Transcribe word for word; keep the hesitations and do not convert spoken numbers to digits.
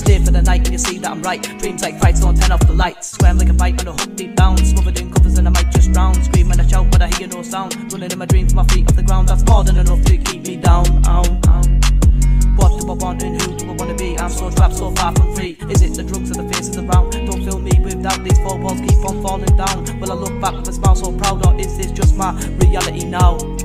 stay for the night and you see that I'm right. Dreams like fights, don't turn off the lights. Swear I'm like a bite on a hook deep down. Smothered in covers and I might just drown. Scream and I shout but I hear no sound. Running in my dreams, my feet off the ground. That's more than enough to keep me down. Ow, ow. What do I want and who do I wanna be? I'm so trapped, so far from free. Is it the drugs or the faces around? Don't fill me with doubt, these four walls keep on falling down. Will I look back with a smile so proud, or is this just my reality now?